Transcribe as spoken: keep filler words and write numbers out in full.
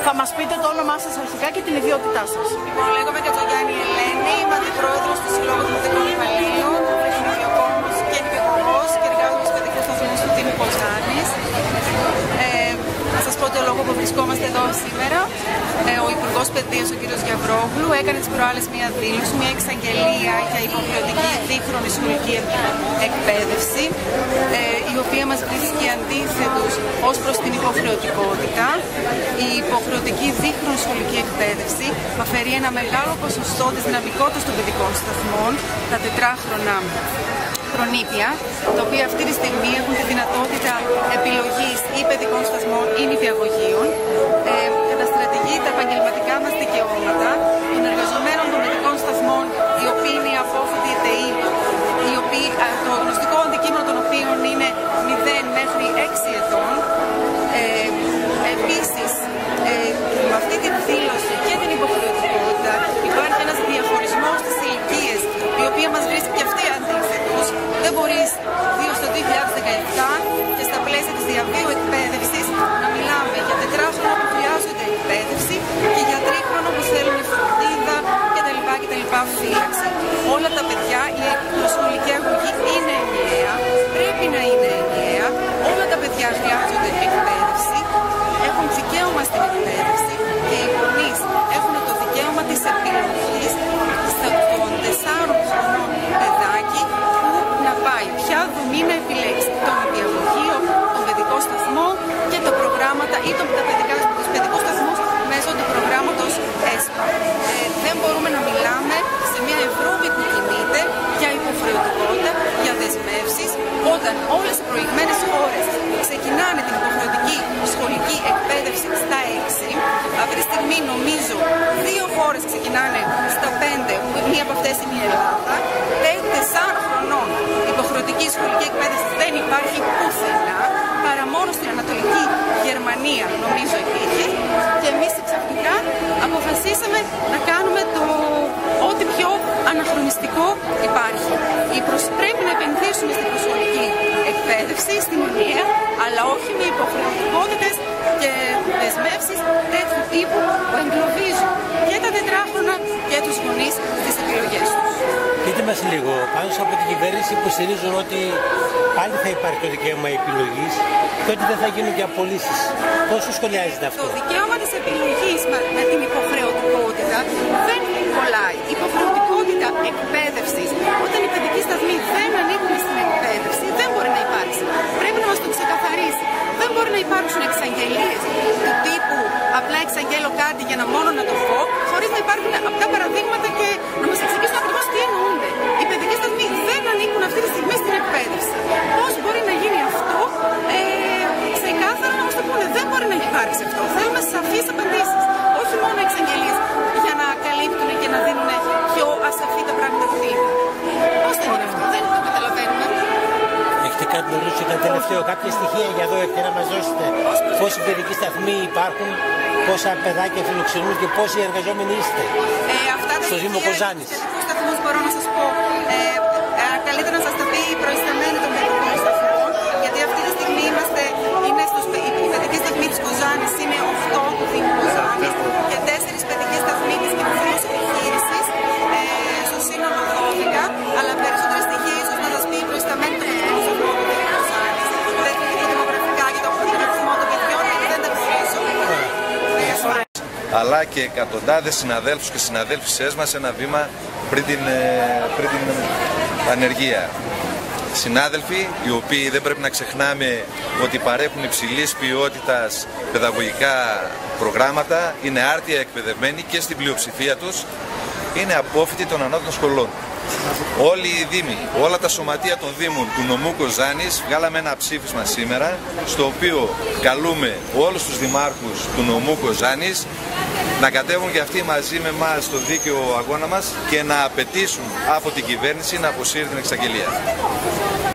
Θα μας πείτε το όνομά σας αρχικά και την ιδιότητά σας. Λοιπόν, λέγομαι Κατζογιάννη Ελένη, είμαι αντιπρόεδρος του Συλλόγου Δημοτικών Υπαλλήλων, νηπιοκόμος και νηπιαγωγός και εργάζομαι στους παιδικούς σταθμούς του Δήμου Κοζάνης. Ε, να σας πω το λόγο που βρισκόμαστε εδώ σήμερα. Ε, ο Υπουργός Παιδείας, ο κ. Γιαβρόγλου, έκανε τις προάλλες μια δήλωση, μια εξαγγελία για υποχρεωτική δίχρονη σχολική εκπαίδευση, ε, η οποία μας βρίσκει αντίθετους ως προς την υποχρεωτικότητα. Η υποχρεωτική δίχρονη σχολική εκπαίδευση αφαιρεί ένα μεγάλο ποσοστό της δυναμικότητας των παιδικών σταθμών, τα τετράχρονα χρονίπια, τα οποία αυτή τη στιγμή έχουν τη δυνατότητα επιλογής ή παιδικών σταθμών ή νηπιαγωγείων, ε, καταστρατηγεί τα επαγγελματικά μας δικαιώματα των εργαζομένων των παιδικών σταθμών, οι οποίοι είναι οι απόφοιτοι ΕΤΕΗ, οι οποίοι, το γνωστικό αντικείμενο των οποίων είναι μηδέν μέχρι έξι ετών. Ε, επίσης, ε, με αυτή τη δήλωση και την υποχρεωτικότητα υπάρχει ένας διαχωρισμός στις ηλικίες, η οποία μας βρίσκει και αυτή αντίθετος. Δεν μπορείς στο δύο χιλιάδες δεκαεπτά και στα πλαίσια της διαβίου εκπαίδευσης να μιλάμε για τετράχρονο που χρειάζονται εκπαίδευση και για τρίχρονο που θέλουν φροντίδα κτλ. κτλ. Φύλαξη. Όλα τα παιδιά, η προσχολική αγωγή είναι ενιαία, πρέπει να είναι ενιαία. Όλα τα παιδιά χρειάζονται εκπαίδευση, έχουν δικαίωμα στην εκπαίδευση και οι γονείς έχουν το δικαίωμα της επιλογής των τεσσάρων χρονών παιδάκι που να πάει, ποια δομή να επιλέξει, τον νηπιαγωγείο, τον παιδικό σταθμό και τα προγράμματα ή τον παιδικό σταθμό μέσω του προγράμματος ΕΣΠΑ. Ε, δεν μπορούμε να μιλάμε σε μια Ευρώπη που κινείται για υποχρεωτικότητα, για δεσμεύσεις, όταν όλες οι προηγμένες χώρες ξεκινάνε την υποχρεωτική σχολική εκπαίδευση στα έξι. Αυτή τη στιγμή νομίζω δύο χώρες ξεκινάνε στα πέντε, μία από αυτές είναι η Ελλάδα. Τεσσάρων χρονών υποχρεωτική σχολική εκπαίδευση δεν υπάρχει πουθενά, παρά μόνο στην Ανατολική Γερμανία νομίζω υπήρχε, και εμείς ξαφνικά αποφασίσαμε να κάνουμε το ό,τι πιο αναχρονιστικό υπάρχει. Η προς... Πρέπει να επενδύσουμε στην προσχολική εκπαίδευση, στην ενιαία, αλλά όχι με υποχρεωτικότητες και δεσμεύσεις τέτοιου τύπου που εγκλωβίζουν και τα τετράχρονα και τους γονείς στις επιλογές τους. Πείτε μας λίγο, πάνω από την κυβέρνηση υποστηρίζουν ότι πάλι θα υπάρχει το δικαίωμα επιλογής και ότι δεν θα γίνουν και απολύσεις. Πώς το σχολιάζετε αυτό? Το δικαίωμα της επιλογής με την υποχρεωτικότητα δεν κολλάει. Η υποχρεωτικότητα εκπαίδευσης, όταν οι παιδικοί σταθμοί δεν ανήκουν στην εκπαίδευση, δεν μπορεί να υπάρξει. Πρέπει να μας το ξεκαθαρίσει. Δεν μπορεί να υπάρξουν εξαγγελίες του τύπου απλά εξαγγέλω κάτι για να μόνο να το πω, χωρίς να υπάρχουν αυτά παραδείγματα και να μας εξηγήσουν ακριβώς τι εννοούνται. Οι παιδικοί σταθμοί δεν ανήκουν αυτή τη στιγμή στην εκπαίδευση. Πώς μπορεί να γίνει αυτό, ε, ξεκάθαρα να μας το πούνε. Δεν μπορεί να υπάρξει αυτό. Θέλουμε σαφείς απαντήσεις. Όχι μόνο εξαγγελίες για να καλύπτουν και να δίνουν πιο ασαφή τα πράγματα που δίνουν. Πώς θα γίνει αυτό, δεν το καταλαβαίνουμε. Έχετε κάτι να ρωτήσετε ένα τελευταίο, κάποια στοιχεία για εδώ και να μας δώσετε πόσοι παιδικοί σταθμοί υπάρχουν, πόσα παιδάκια φιλοξενούν και πόσοι εργαζόμενοι είστε ε, αυτά στο Δήμο Κοζάνης? Στους σταθμούς μπορώ να σας πω, ε, ε, καλύτερα να σας τα πει η προϊσταμένη των παιδικών σταθμών, γιατί αυτή τη στιγμή είμαστε, είναι στους, οι παιδικοί σταθμοί της Κοζάνης είναι οκτώ του Δήμου Κοζάνης και τέσσερις παιδικοί σταθμοί της κοινωνικής επιχείρησης, ε, στο σύνολο δώδεκα, αλλά περισσότερα στοιχεία ίσως να σας πει η προϊσταμένη των παιδικών σταθμών του Δήμου Κοζάνης. Δεν είναι τα δημογραφικά και το αριθμό των παιδιών, γιατί δεν τα γνωρίζω. Αλλά και εκατοντάδες συναδέλφους και συναδέλφισές μας ένα βήμα πριν την, πριν την ανεργία. Συνάδελφοι οι οποίοι δεν πρέπει να ξεχνάμε ότι παρέχουν υψηλής ποιότητας παιδαγωγικά προγράμματα, είναι άρτια εκπαιδευμένοι και στην πλειοψηφία τους είναι απόφοιτοι των ανώτατων σχολών. Όλοι οι δήμοι, όλα τα σωματεία των δήμων του νομού Κοζάνης βγάλαμε ένα ψήφισμα σήμερα, στο οποίο καλούμε όλους τους δημάρχους του νομού Κοζάνης να κατέβουν και αυτοί μαζί με εμάς στο δίκαιο αγώνα μας και να απαιτήσουν από την κυβέρνηση να αποσύρει την εξαγγελία.